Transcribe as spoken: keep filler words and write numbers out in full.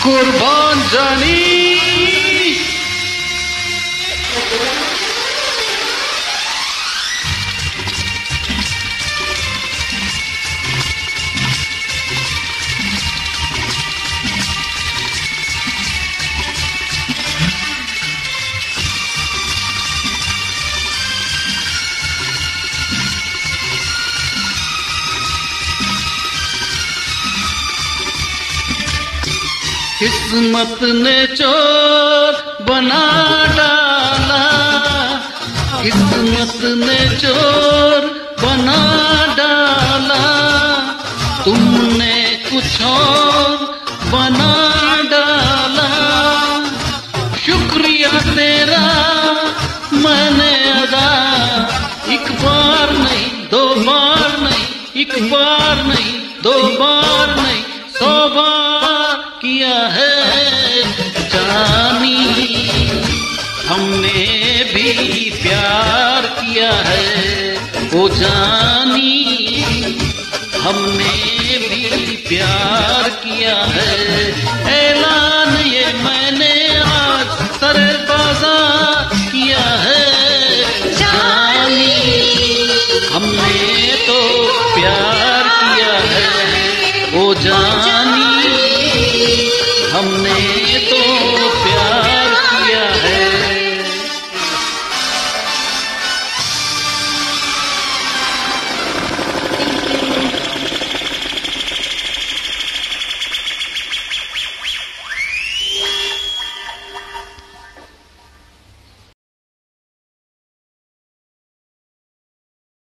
कुर्बान जानी किस्मत ने चोर बना डाला, किस्मत ने चोर बना डाला, तुमने कुछ और बना डाला। शुक्रिया तेरा मैंने अदा, एक बार नहीं दो बार नहीं, एक बार नहीं दो बार नहीं, सौ बार किया है जानी। हमने भी प्यार किया है ओ जानी, हमने भी प्यार किया है। ऐलान ये मैंने आज सरे बाजार किया है जानी, हमने तो प्यार किया है ओ जानी, हमने तो प्यार